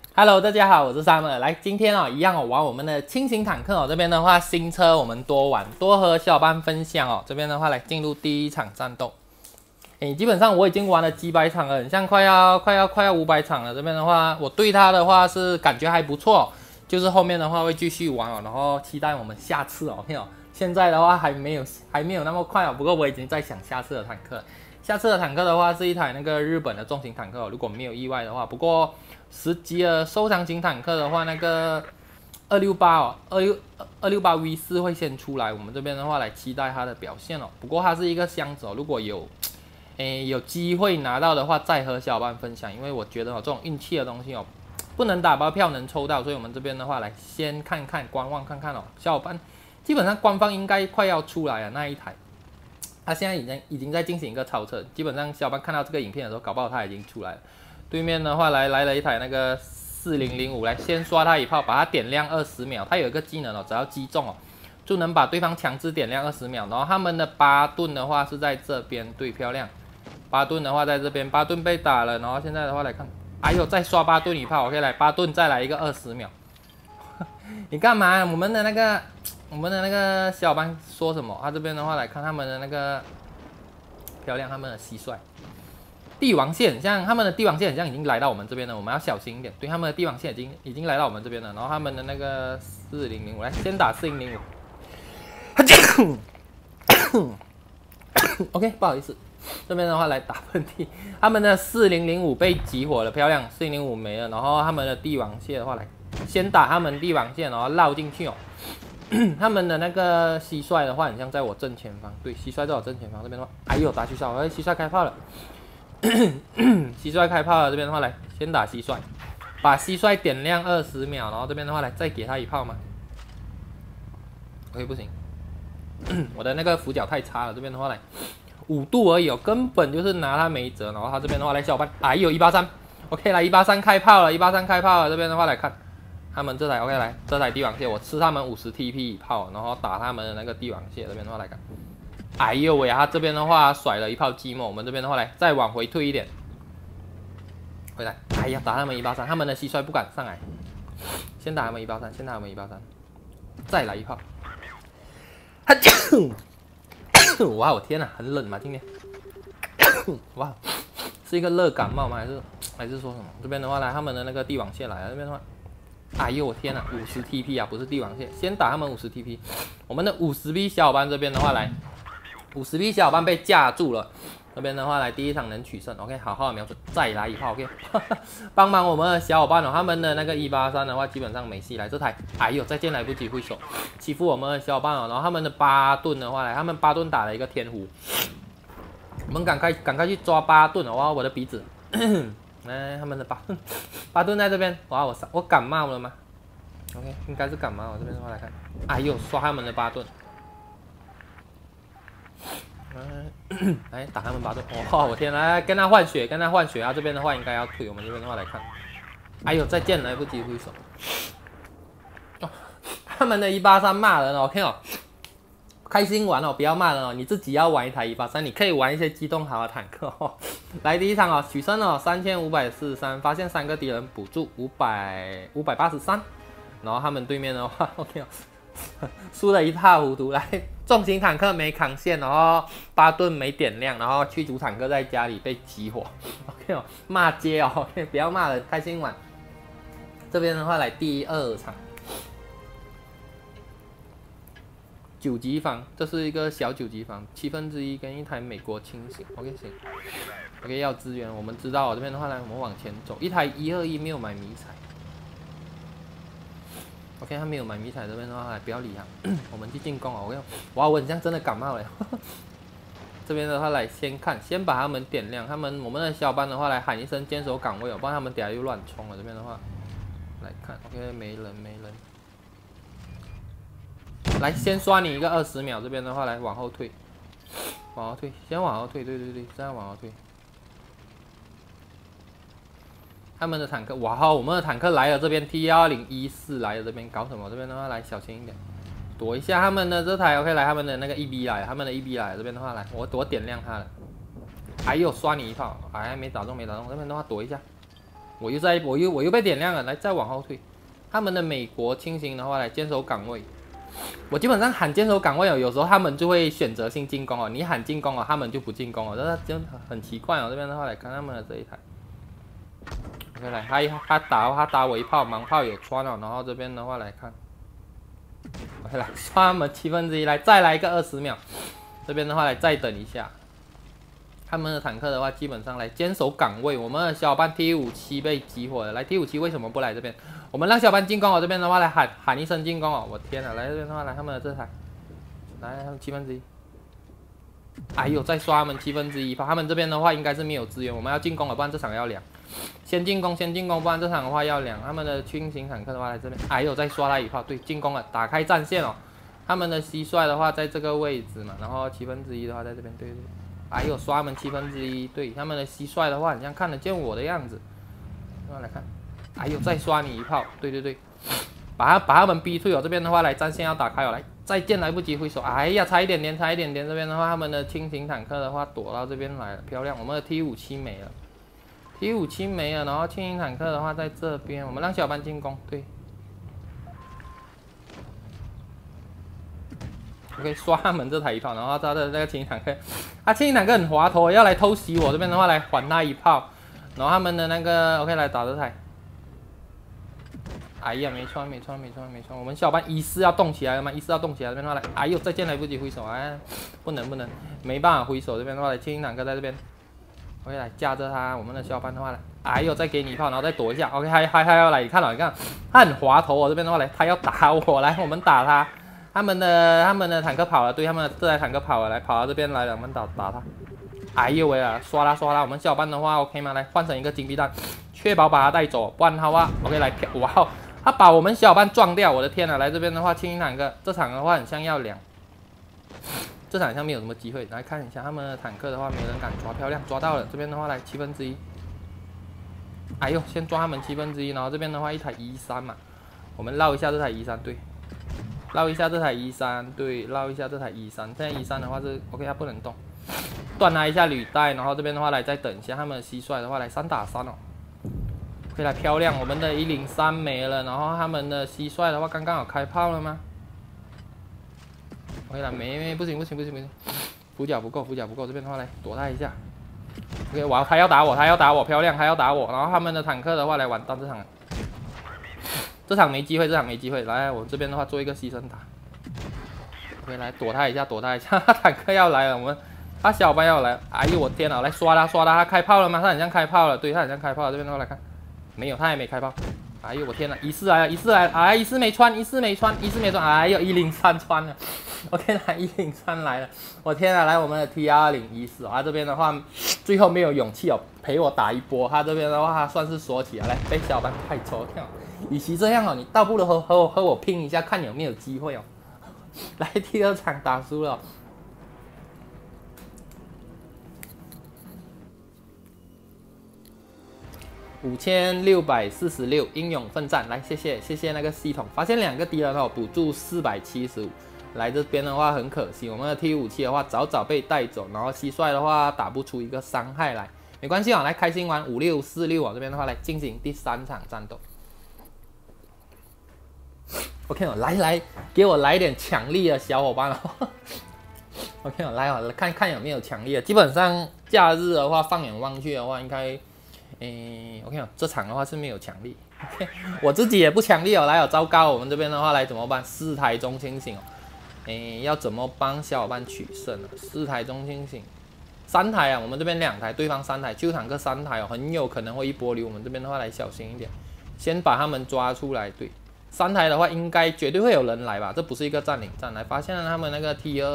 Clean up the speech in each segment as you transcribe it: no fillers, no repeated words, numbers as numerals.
Hello，大家好，我是 Summer。来，今天一样玩我们的轻型坦克这边的话，新车我们多玩，多和小伙伴分享这边的话，来进入第一场战斗。基本上我已经玩了几百场了，很像快要500场了。这边的话，我对他的话是感觉还不错，就是后面的话会继续玩然后期待我们下次OK现在的话还没有那么快不过我已经在想下次的坦克。下次的坦克的话是一台那个日本的重型坦克如果没有意外的话。不过10级的收藏型坦克的话，那个268V4会先出来，我们这边的话来期待它的表现不过它是一个箱子如果有机会拿到的话，再和小伙伴分享，因为我觉得这种运气的东西不能打包票能抽到，所以我们这边的话来先看看观望看看小伙伴基本上官方应该快要出来了那一台。他现在已经在进行一个超测，基本上小伙伴看到这个影片的时候，搞不好他已经出来了。对面的话来了一台那个4005，来先刷他一炮，把它点亮20秒。他有一个技能只要击中就能把对方强制点亮20秒。然后他们的巴顿的话是在这边，对，漂亮。巴顿的话在这边，巴顿被打了。然后现在的话来看，哎呦，再刷巴顿一炮 ，OK， 来巴顿再来一个20秒。你干嘛？我们的那个小伙伴说什么？他这边的话来看他们的那个漂亮，他们的蟋蟀帝王线，像他们的帝王线，像已经来到我们这边了，我们要小心一点。对，他们的帝王线已经来到我们这边了。然后他们的那个4005，来先打4005。OK， 不好意思，这边的话来打喷嚏。他们的4005被集火了，漂亮，4005没了。然后他们的帝王蟹的话来。先打他们帝王线，然后绕进去他们的那个蟋蟀的话，很像在我正前方。对，蟋蟀在我正前方这边的话，哎呦，打蟋蟀，蟋蟀开炮了。蟋蟀开炮了，这边的话来先打蟋蟀，把蟋蟀点亮20秒，然后这边的话来再给他一炮吗 ？OK， 不行，我的那个俯角太差了，这边的话来5度而已根本就是拿他没辙。然后他这边的话来小伙伴，哎呦183，OK 来183开炮了，183开炮了，这边的话来看。他们这台 OK 来，这台帝王蟹我吃他们50 TP 一炮，然后打他们的那个帝王蟹这边的话来看，哎呦喂，他这边的话甩了一炮寂寞，我们这边的话来再往回退一点，回来，哎呀打他们183，他们的蟋蟀不敢上来，先打他们183，先打他们183，再来一炮，哇我天哪，很冷吗今天？哇，是一个热感冒吗？还是说什么？这边的话来，他们的那个帝王蟹来了，这边的话。哎呦我天哪，50 TP 不是帝王蟹，先打他们50 TP。我们的50B 小伙伴这边的话来，50B 小伙伴被架住了。这边的话来，第一场能取胜 ，OK， 好好的瞄准，再来一炮 ，OK， 帮忙我们的小伙伴他们的那个183的话，基本上没戏来。这台，哎呦，再见来不及挥手，欺负我们的小伙伴然后他们的巴顿的话来，他们巴顿打了一个天胡，我们赶快去抓巴顿哇，我的鼻子。他们的巴顿在这边，哇，我感冒了吗 ？OK， 应该是感冒。这边的话来看，哎呦，刷他们的巴顿，来打他们巴顿，哇，我天，来跟他换血啊！这边的话应该要退，我们这边的话来看，哎呦，再见来不及挥手。他们的183骂人OK 开心玩不要骂人你自己要玩一台183，你可以玩一些机动好的坦克来第一场取胜3543，发现3个敌人，补助583，然后他们对面的话 OK 输了一塌糊涂。来，重型坦克没扛线，然后巴顿没点亮，然后驱逐坦克在家里被集火 OK 骂街OK 不要骂人，开心玩。这边的话来第2场。9级房，这是一个小9级房，1/7跟一台美国轻型 ，OK 行 ，OK 要支援，我们知道这边的话来，我们往前走，一台121没有买迷彩 ，OK 他没有买迷彩，这边的话来不要理他，我们去进攻OK， 哇我很像真的感冒了，这边的话来先把他们点亮，我们的小伙伴的话来喊一声坚守岗位不然他们等下又乱冲了，这边的话来看 ，OK 没人。来，先刷你一个20秒，这边的话来往后退，先往后退，对，这样往后退。他们的坦克，哇，我们的坦克来了，这边 T1014来了，这边搞什么？这边的话来小心一点，躲一下他们的这台 OK 来，他们的那个 EB 来，这边的话来，我点亮他了，还有刷你一炮，哎没打中，这边的话躲一下， 我又被点亮了，来再往后退。他们的美国轻型的话来坚守岗位，我基本上喊坚守岗位哦，有时候他们就会选择性进攻哦，你喊进攻哦，他们就不进攻哦，这真很奇怪哦。这边的话来看他们的这一台。OK， 来，他打我一炮，盲炮有穿了，然后这边的话来看 ，OK， 来刷他们1/7，来再来一个20秒，这边的话来再等一下，他们的坦克的话基本上来坚守岗位，我们的小伙伴 T57被激活了，来 T57为什么不来这边？我们让小伙伴进攻哦，这边的话来喊一声进攻哦，我天啊，来这边的话来他们的这台，来他们1/7。哎呦，再刷他们1/7炮，他们这边的话应该是没有资源，我们要进攻了，不然这场要凉。先进攻，不然这场的话要凉。他们的轻型坦克的话来这边，哎呦，再刷他一炮，对，进攻了，打开战线哦。他们的蟋蟀的话在这个位置嘛，然后1/7的话在这边，对。哎呦，刷他们1/7，对，他们的蟋蟀的话好像看得见我的样子。来看，哎呦，再刷你一炮，对，把他们逼退哦。这边的话来战线要打开哦，来。再见来不及挥手，哎呀，差一点点。这边的话，他们的轻型坦克的话躲到这边来了，漂亮。我们的 T57没了，然后轻型坦克的话在这边，我们让小伙伴进攻，对。OK， 刷他们这台一炮，然后他的那个轻型坦克，轻型坦克很滑头，要来偷袭我这边的话来还他一炮，然后他们的那个 OK 来打这台。哎呀，没穿，我们小伙伴1/4要动起来了吗？1/4要动起来，这边的话来，哎呦，再见来不及挥手，哎，不能，没办法挥手，这边的话来，轻型坦克在这边 ，OK 来架着他，我们的小伙伴的话来，哎呦，再给你一炮，然后再躲一下 ，OK， 还要来，你看，他很滑头哦，这边的话来，他要打我，来，我们打他，他们的坦克跑了，对，他们的这台坦克跑了，来，跑到这边来了，我们打他，哎呦喂啊，刷啦，我们小伙伴的话 OK 吗？来换成一个金币弹，确保把他带走，不然的话 OK 来飘，哇。他把我们小伙伴撞掉，我的天啊！来这边的话，轻型坦克这场的话很像要凉，这场好像没有什么机会。来看一下他们的坦克的话，没人敢抓，漂亮，抓到了。这边的话来1/7，哎呦，先抓他们1/7，然后这边的话一台E3嘛，我们绕一下这台E3，对，绕一下这台E3，对，绕一下这台E3。现在E3的话是 OK， 它不能动，断他一下履带，然后这边的话来再等一下，他们的蟋蟀的话来3打3哦。可以来漂亮，我们的103没了，然后他们的蟋蟀的话刚刚好开炮了吗？可以了，没，不行，补甲不够，这边的话来躲他一下。OK， 哇，他要打我，漂亮，他要打我，然后他们的坦克的话来完蛋这场没机会，来，我这边的话做一个牺牲打。OK， 来躲他一下，坦克要来了，他小伙伴要来，哎呦我天哪，来刷他，他开炮了吗？他很像开炮了，对，他很像开炮了，这边的话来看。没有，他还没开炮。哎呦，我天哪！1/4来了，哎，1/4没穿，哎呦，103穿了。OK， 来103来了，我天哪！来我们的 T2014啊，这边的话最后没有勇气哦，陪我打一波。他这边的话，他算是锁起来，来被小伙伴太抽跳。与其这样哦，你倒不如和我拼一下，看有没有机会哦。来，第2场打输了。5646英勇奋战，来谢谢那个系统，发现2个敌人哦，补助475，来这边的话很可惜，我们的 T57的话早被带走，然后蟋蟀的话打不出一个伤害来，没关系啊，来开心玩5646啊，这边的话来进行第3场战斗。OK 哦，来给我来点强力的小伙伴哦。OK 哦，来看有没有强力的，基本上假日的话放眼望去的话，应该。OK， 这场的话是没有强力，OK， 我自己也不强力哦。来哦，糟糕，我们这边的话来怎么办？4台中轻型哦，要怎么帮小伙伴取胜呢？4台中轻型，3台啊，我们这边2台，对方3台，旧坦克3台哦，很有可能会一波流。我们这边的话来小心一点，先把他们抓出来。对，3台的话应该绝对会有人来吧？这不是一个占领战，来发现了他们那个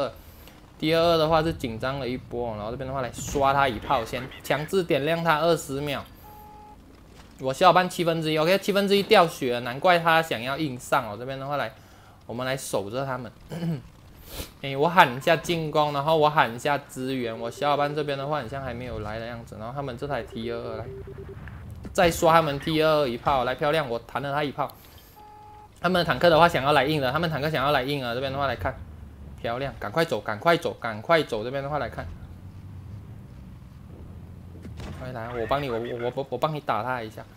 T22的话是紧张了一波，然后这边的话来刷他一炮，先强制点亮他20秒。我小伙伴1/7 ，OK， 1/7掉血了，难怪他想要硬上哦。这边的话来，我们来守着他们。我喊一下进攻，然后我喊一下支援。我小伙伴这边的话，很像还没有来的样子。然后他们这台 T22来，再刷他们 T22一炮，来漂亮，我弹了他一炮。他们的坦克的话想要来硬了，这边的话来看，漂亮，赶快走。这边的话来看。来，我帮你打他一下。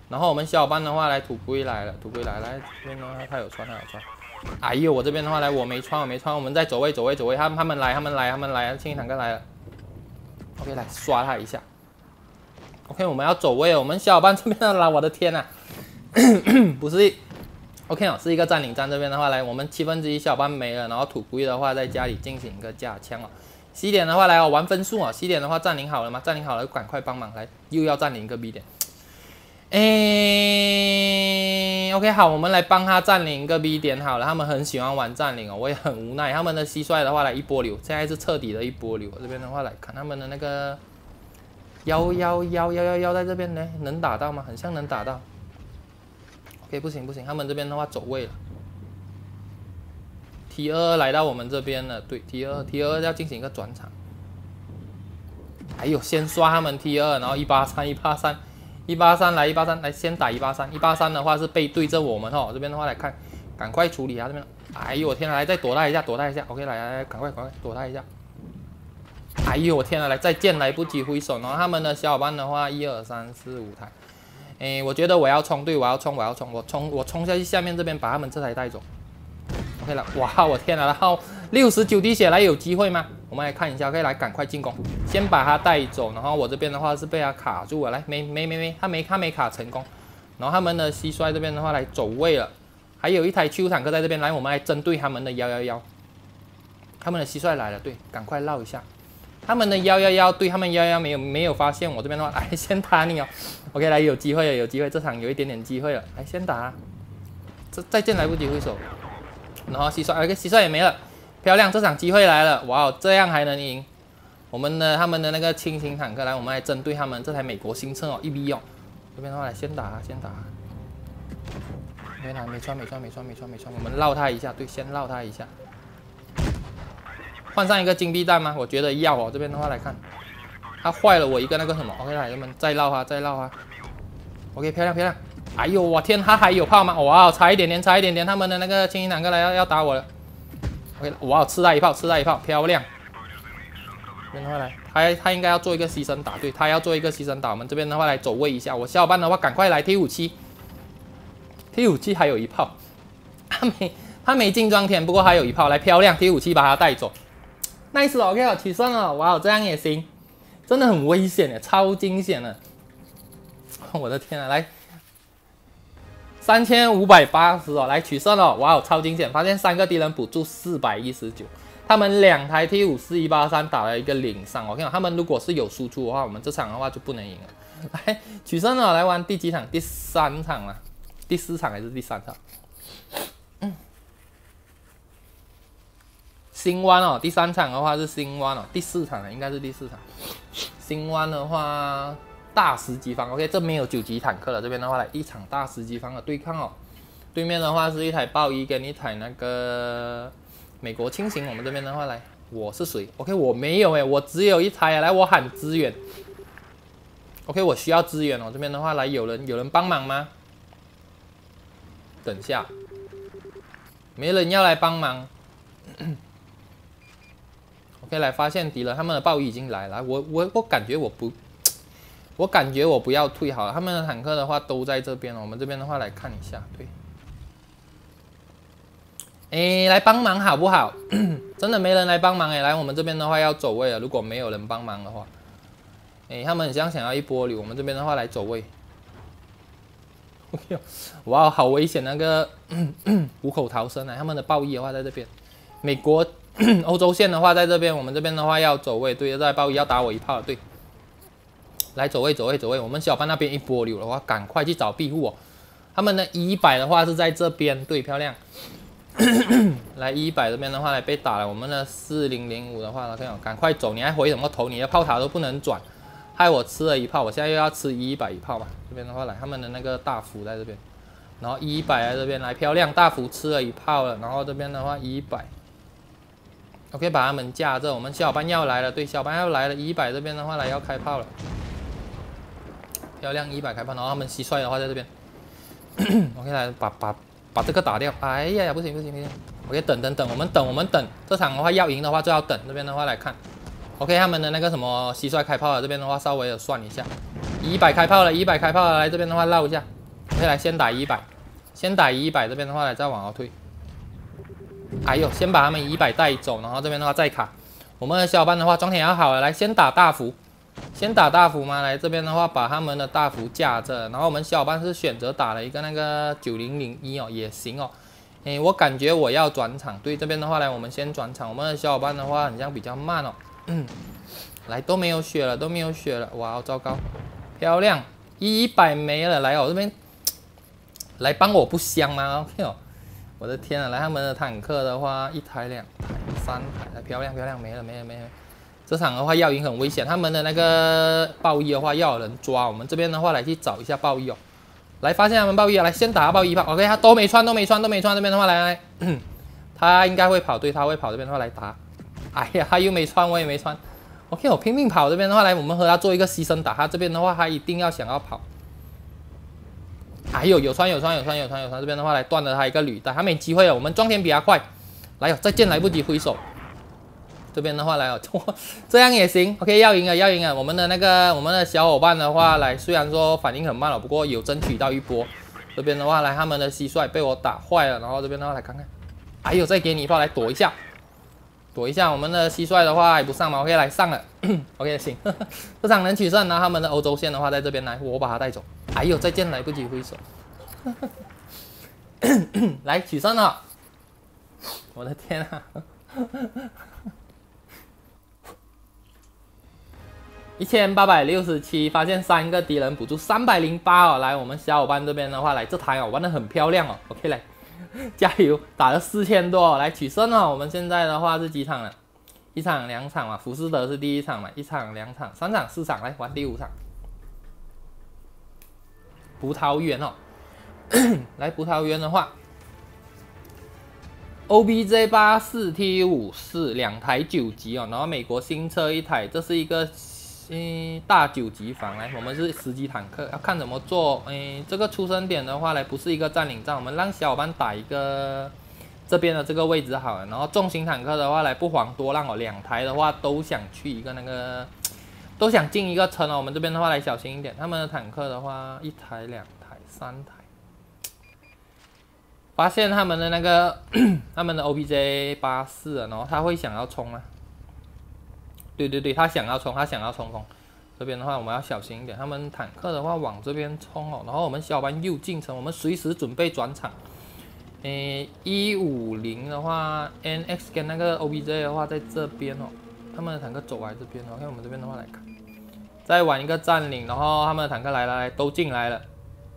然后我们小伙伴的话来土龟来了，土龟来这边的话他有穿，哎呦，我这边的话来我没穿，我们再走位，他们来，轻型坦克来了。OK， 来刷他一下。OK， 我们要走位了，我们小伙伴这边的啦，我的天呐、不是 ，OK 哦，是一个占领战这边的话来，我们1/7小伙伴没了，然后土龟的话在家里进行一个架枪哦。C 点的话来玩分数哦 ，C 点的话占领好了吗？占领好了，赶快帮忙来，又要占领一个 B 点。OK 好，我们来帮他占领一个 B 点好了。他们很喜欢玩占领哦，我也很无奈。他们的蟋蟀的话来一波流，现在是彻底的一波流。这边的话来看他们的那个幺在这边呢，能打到吗？很像能打到。OK 不行，他们这边的话走位了。T2来到我们这边了，对 T2要进行一个转场。哎呦，先刷他们 T2，然后183来先打183的话是背对着我们哦，这边的话来看，赶快处理啊这边。哎呦我天啊，来再躲他一下，OK 来赶快躲他一下。哎呦我天啊，再见来不及挥手，然后他们的小伙伴的话1、2、3、4、5台，我觉得我要冲，对，我冲下去下面这边把他们这台带走。OK 了，哇我天啊，然后69滴血来有机会吗？我们来看一下，可以来赶快进攻，先把他带走，然后我这边的话是被他卡住了，来没，他没卡成功，然后他们的蟋蟀这边的话来走位了，还有一台Q坦克在这边，来我们来针对他们的111，他们的蟋蟀来了，对，赶快绕一下，他们的111，对他们111没有发现我这边的话，来先打你哦 ，OK 来有机会了，这场有一点机会了，来先打，再见来不及挥手，然后蟋蟀也没了。漂亮，这场机会来了！哇，这样还能赢？他们的那个轻型坦克来，我们来针对他们这台美国新车哦，1B哦。这边的话来先打。没穿，我们绕他一下，对，先绕他一下。换上一个金币弹吗？我觉得要哦。这边的话来看，他坏了我一个那个什么 ，OK 来，我们再绕他。OK 漂亮。哎呦我天，他还有炮吗？哇，差一点点，他们的那个轻型坦克来要打我了。OK， 哇，吃他一炮，漂亮。这边的话来，他应该要做一个牺牲打，对，他要做一个牺牲打。我们这边的话来走位一下，我小伙伴的话赶快来 T57还有一炮，他没进装填，不过还有一炮，来漂亮 T57把他带走 ，nice OK 了，取胜了，哇，这样也行，真的很危险的，超惊险的，我的天啊，来。3580哦，来取胜了！哇，超惊险！发现3个敌人补助419，他们2台 T54183打了一个领上。我看他们如果是有输出的话，我们这场的话就不能赢了。来取胜了，来玩第几场？第3场了，第4场还是第3场？新湾哦，第3场的话是新湾哦，第4场了，应该是第4场。新湾的话。大10级方 ，OK， 这没有9级坦克了。这边的话来一场大10级方的对抗哦。对面的话是一台豹1跟一台那个美国轻型。我们这边的话来，我是谁 ？OK， 我没有我只有一台来，我喊支援。OK， 我需要支援哦。这边的话来，有人帮忙吗？等下，没人要来帮忙。OK， 来发现敌人，他们的豹1已经来了。我感觉我不要退好了，他们的坦克的话都在这边了。我们这边的话来看一下，对，来帮忙好不好？真的没人来帮忙来我们这边的话要走位了。如果没有人帮忙的话，他们很像想要一波流。我们这边的话来走位。哇，好危险！那个虎口逃生他们的豹1的话在这边，美国欧洲线的话在这边，我们这边的话要走位。对，这台豹1要打我一炮，对。来走位，我们小伙伴那边一波流的话，赶快去找庇护哦。他们的100的话是在这边，对，漂亮。来100这边的话来被打了，我们的4005的话，赶快走，你还回什么头？你的炮塔都不能转，害我吃了一炮，我现在又要吃100一炮嘛。这边的话来，他们的那个大斧在这边，然后100在这边来漂亮，大斧吃了一炮了，然后这边的话100，OK 把他们架着，我们小伙伴要来了，对，小伙伴要来了，100这边的话来要开炮了。漂亮100开炮，然后他们蟋蟀的话在这边，OK 来把这个打掉。哎呀，不行，OK 等，我们等，这场的话要赢的话就要等。这边的话来看 ，OK 他们的那个什么蟋蟀开炮了，这边的话稍微的算一下，100开炮了，来这边的话绕一下可以来先打100，先打100，这边的话来再往后退。哎呦，先把他们100带走，然后这边的话再卡。我们的小伙伴的话装填要好了，来先打大符，先打大符嘛。来这边的话把他们的大符架着，然后我们小伙伴是选择打了一个那个9001哦，也行哦。我感觉我要转场，对这边的话来我们先转场。我们的小伙伴的话好像比较慢哦。来都没有血了，都没有血了，哇，糟糕，漂亮，100没了，来我这边来帮我不香吗 ？OK 哦。我的天啊！来他们的坦克的话，1台、2台、3台，漂亮漂亮，没了。这场的话要赢很危险，他们的那个暴衣的话要有人抓，我们这边的话来去找一下暴衣哦。来发现他们暴衣啊，来先打暴衣炮 ，OK， 他都没穿，这边的话来，他应该会跑，对，他会跑，这边的话来打。哎呀，他又没穿，我也没穿 ，OK， 我拼命跑，这边的话来，我们和他做一个牺牲打，他这边的话他一定要想要跑。哎呦，有穿，这边的话来断了他一个履带，他没机会了。我们装填比他快，来哦，再见来不及挥手。这边的话来哦，这样也行 ，OK， 要赢了。我们的小伙伴的话来，虽然说反应很慢了，不过有争取到一波。这边的话来，他们的蟋蟀被我打坏了，然后这边的话来看看，哎呦，再给你一炮来躲一下。我们的蟋蟀的话还不上嘛 ，OK， 来上了，OK 行，这场能取胜，然后他们的欧洲线的话在这边来，我把他带走。哎呦，再见来不及挥手，来取胜了！我的天啊！1867发现3个敌人补助308哦，来我们小伙伴这边的话来这台哦玩得很漂亮哦 ，OK 来，加油，打了4000多、哦，来取胜哦！我们现在的话是几场了？1场2场嘛，福斯德是第1场嘛，1场2场3场4场，来玩第5场。葡萄园哦，来葡萄园的话 ，OBJ84T54 2台9级哦，然后美国新车1台，这是一个大9级房。来，我们是10级坦克，要看怎么做。这个出生点的话，来不是一个占领战，我们让小伙伴打一个这边的这个位置好了。然后重型坦克的话，来不遑多让哦，2台的话都想去一个那个。都想进一个城哦，我们这边的话来小心一点。他们的坦克的话，1台、2台、3台，发现他们的那个他们的 OBJ84啊，然后他会想要冲啊。对，他想要冲。这边的话我们要小心一点，他们坦克的话往这边冲哦，然后我们小伙伴又进城，我们随时准备转场。150的话 ，NX 跟那个 OBJ 的话在这边哦。他们的坦克走来这边，然后看我们这边的话来看，再玩一个占领，然后他们的坦克来都进来了，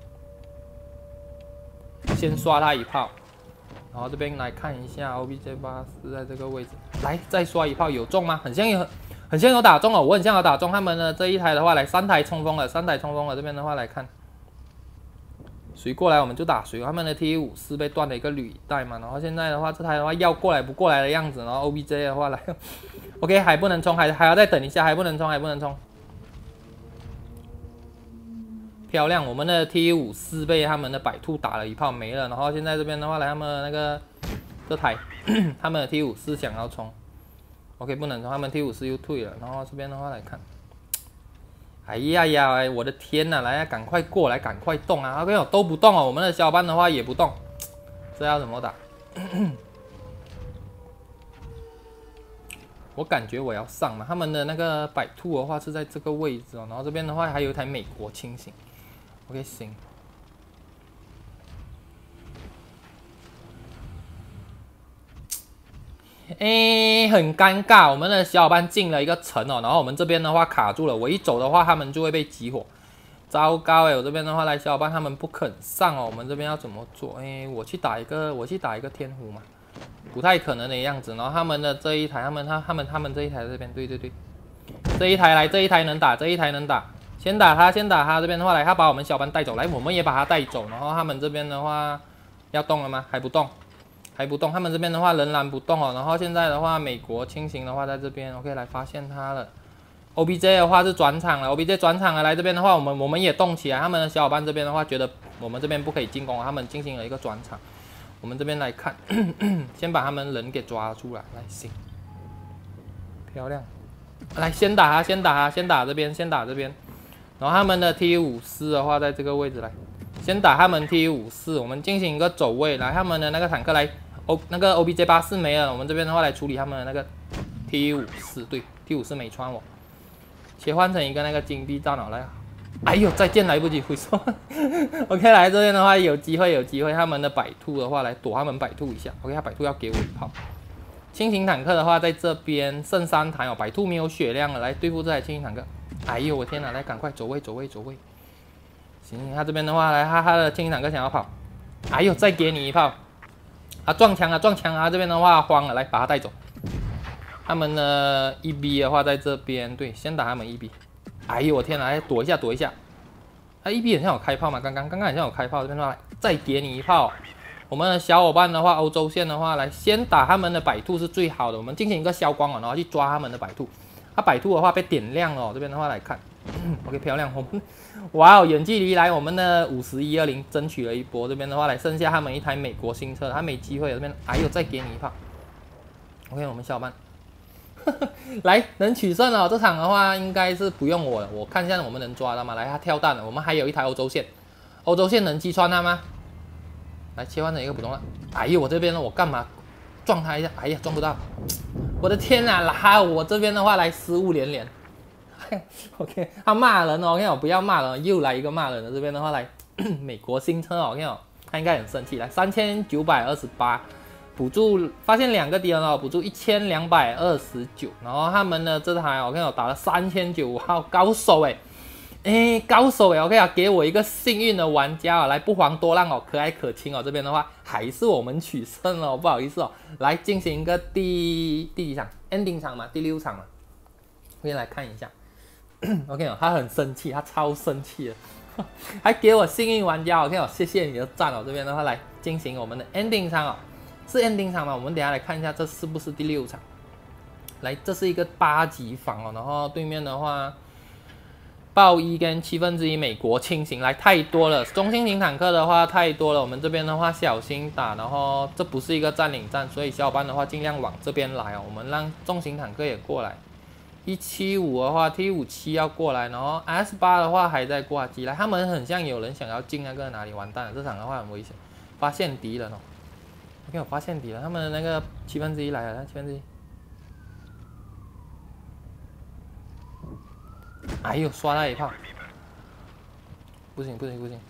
先刷他一炮，然后这边来看一下 OBJ84在这个位置，来再刷一炮有中吗？很像有打中哦，我很像有打中他们的这一台的话来3台冲锋了，这边的话来看，谁过来我们就打谁，他们的 T54被断了一个履带嘛，然后现在的话这台的话要过来不过来的样子，然后 OBJ 的话来。OK， 还不能冲，还要再等一下，还不能冲。漂亮，我们的 T54被他们的白兔打了一炮没了，然后现在这边的话来他们的那个这台，他们的 T54想要冲 ，OK 不能冲，他们 T54又退了，然后这边的话来看，哎呀，我的天呐，来赶快过来，赶快动啊 ！OK 都不动哦，我们的小伙伴的话也不动，这要怎么打？我感觉我要上嘛，他们的那个白兔的话是在这个位置哦，然后这边的话还有一台美国轻型 ，OK 行。很尴尬，我们的小伙伴进了一个城哦，然后我们这边的话卡住了，我一走的话他们就会被集火，糟糕我这边的话来小伙伴他们不肯上哦，我们这边要怎么做？我去打一个天胡嘛。不太可能的样子，然后他们的这一台，他们这一台这边，对，这一台能打，先打他，这边的话来，他把我们小班带走，来，我们也把他带走，然后他们这边的话要动了吗？还不动，他们这边的话仍然不动哦，然后现在的话，美国轻型的话在这边 ，OK， 来发现他了 ，OBJ 的话是转场了 ，OBJ 转场了，来这边的话，我们也动起来，他们的小伙伴这边的话觉得我们这边不可以进攻，他们进行了一个转场。我们这边来看，先把他们人给抓出来，来行，漂亮，来先打这边，然后他们的 T54的话在这个位置来， 先打他们 T54，我们进行一个走位，来他们的那个坦克来那个 OBJ84没了，我们这边的话来处理他们的那个 T54，对 T54没穿我，切换成一个那个金币大脑来。哎呦，再见来不及回收。OK， 来这边的话有机会，他们的摆兔的话来躲他们摆兔一下。OK， 他摆兔要给我一炮。轻型坦克的话在这边剩3台哦，摆兔没有血量了，来对付这台轻型坦克。哎呦，我天哪，来赶快走位。行，他这边的话来，他的轻型坦克想要跑。哎呦，再给你一炮。啊，撞墙啊！这边的话慌了，来把他带走。他们的1B 的话在这边，对，先打他们1B。哎呦我天哪！来躲一下。他1B 很像有开炮嘛？刚刚很像有开炮，这边的话来再给你一炮。我们的小伙伴的话，欧洲线的话来先打他们的摆兔是最好的。我们进行一个消光然后去抓他们的摆兔。他摆兔的话被点亮了，这边的话来看，OK 漂亮。我们哇哦，远距离来我们的5120争取了一波。这边的话来剩下他们一台美国新车，他没机会了。这边哎呦再给你一炮。OK 我们小伙伴。来，能取胜了。这场的话应该是不用我了，我看一下我们能抓到吗？来，他跳弹了，我们还有一台欧洲线，能击穿他吗？来，切换成一个普通的。哎呦，我这边呢，我干嘛撞他一下？哎呀，撞不到！我的天哪！来，我这边的话来失误连连。OK， 他骂人哦，我跟你讲，不要骂人，又来一个骂人的。这边的话来，美国新车哦，我跟你讲，他应该很生气。来，3928。补助发现2个敌人哦，补助1229，然后他们的这台我看我打了3900，好高手高手OK 啊，给我一个幸运的玩家啊，来不遑多让哦，可爱可亲哦，这边的话还是我们取胜了，不好意思哦，来进行一个第几场 ending 场嘛，第6场嘛，我先来看一下，OK 哦，他很生气，他超生气的，还给我幸运玩家 OK 哦，谢谢你的赞哦，这边的话来进行我们的 ending 场哦。是 ending 场吗？我们等一下来看一下，这是不是第6场？来，这是一个8级房哦，然后对面的话，豹1跟1/7美国轻型，来太多了。中轻型坦克的话太多了，我们这边的话小心打，然后这不是一个占领战，所以小伙伴的话尽量往这边来哦。我们让重型坦克也过来，175的话 T57要过来，然后 S8的话还在挂机来，他们很像有人想要进那个哪里，完蛋了，这场的话很危险，发现敌人哦。OK， 我发现敌了，他们的那个1/7来了，1/7。哎呦，刷他一炮，不行！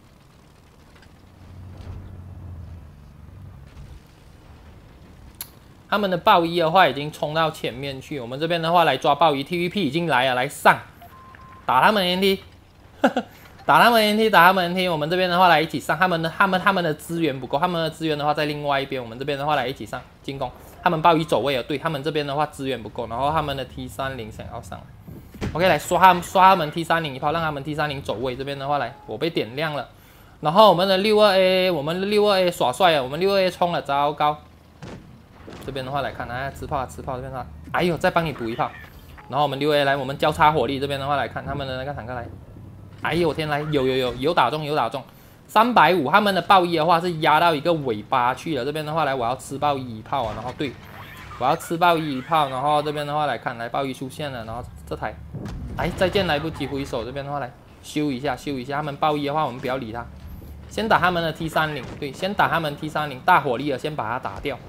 他们的豹1的话已经冲到前面去，我们这边的话来抓豹1 ，TVP 已经来了，来上，打他们 NT。打他们 NT， 我们这边的话来一起上，他们的资源不够，他们的资源的话在另外一边，我们这边的话来一起上进攻。他们豹1走位了，对他们这边的话资源不够，然后他们的 T30想要上来 ，OK 来刷他们 T30一炮，让他们 T30走位。这边的话来，我被点亮了，然后我们的62A 耍帅了，我们62A 冲了，糟糕。这边的话来看，吃炮这边的话，哎呦再帮你补一炮，然后我们62A 来，我们交叉火力，这边的话来看他们的那个坦克来。哎呦我天，来有打中，350，他们的豹1的话是压到一个尾巴去了。这边的话来，我要吃豹1一炮啊，然后对，我要吃豹1一炮，然后这边的话来看，来豹1出现了，然后这台，哎再见来不及回手，这边的话来修一下，他们豹1的话我们不要理他，先打他们的 T30，对，先打他们 T30，大火力的先把它打掉。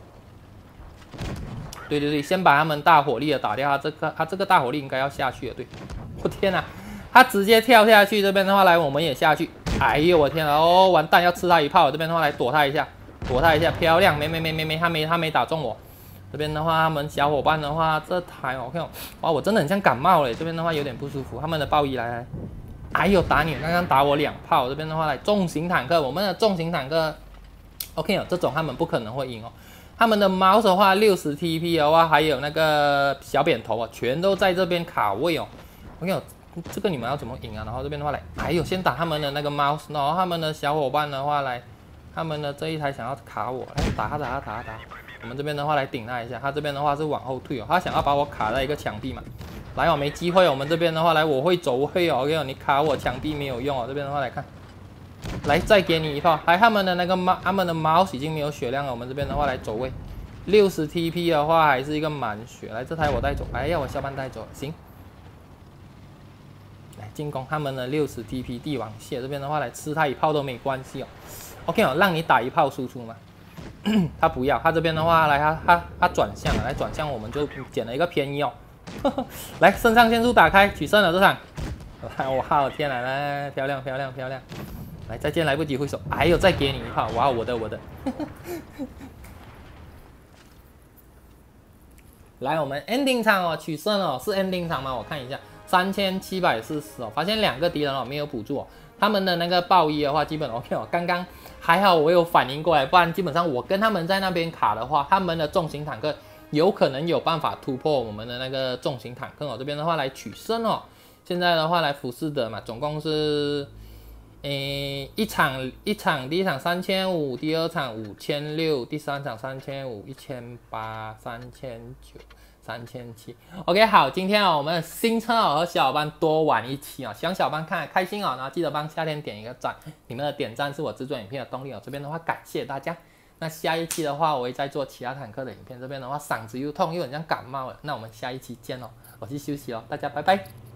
对，先把他们大火力的打掉，他这个大火力应该要下去了，对，我天哪！他直接跳下去，这边的话来，我们也下去。哎呦，我天啊！哦，完蛋，要吃他一炮。这边的话来躲他一下，漂亮，他没打中我。这边的话，他们小伙伴的话，这台我看，哇，我真的很像感冒嘞。这边的话有点不舒服。他们的豹1来，哎呦，打你！刚刚打我2炮。这边的话来，重型坦克，我们的重型坦克 ，OK 哦，这种他们不可能会赢哦。他们的 mouse 的话，60 TP 的话，还有那个小扁头啊，全都在这边卡位哦。OK 哦。这个你们要怎么赢啊？然后这边的话来，哎呦，先打他们的那个 mouse， 然后他们的小伙伴的话来，他们的这一台想要卡我，来打。我们这边的话来顶他一下，他这边的话是往后退哦，他想要把我卡在一个墙壁嘛。来哦，没机会，我们这边的话来，我会走位哦，你卡我墙壁没有用哦。这边的话来看，来再给你一炮，来他们的那个他们的 mouse 已经没有血量了，我们这边的话来走位，60 TP 的话还是一个满血，来这台我带走，哎呀，我下半带走，行。 进攻他们的60 TP 帝王蟹这边的话，来吃他一炮都没关系哦。OK 哦，让你打一炮输出嘛。他不要，他这边的话来，他转向了，来转向我们就捡了一个便宜哦。来，肾上腺素打开，取胜了这场。哇，我天哪，来漂亮漂亮漂亮！来，再见来不及挥手，哎呦，再给你一炮，哇，我的。来，我们 ending 场哦，取胜哦，是 ending 场吗？我看一下，3740哦，发现2个敌人哦没有补助哦，他们的那个爆衣的话基本 OK 哦，刚刚还好我有反应过来，不然基本上我跟他们在那边卡的话，他们的重型坦克有可能有办法突破我们的那个重型坦克哦，这边的话来取胜哦，现在的话来浮士德嘛，总共是。第一场3500，第二场5600，第三场3500，1800，3900，3700。OK， 好，今天我们的新车和小伙伴多玩一期希望小伙伴看得开心然后记得帮夏天点一个赞，你们的点赞是我制作影片的动力这边的话感谢大家。那下一期的话，我会再做其他坦克的影片，这边的话嗓子又痛又很像感冒了，那我们下一期见我去休息大家拜拜。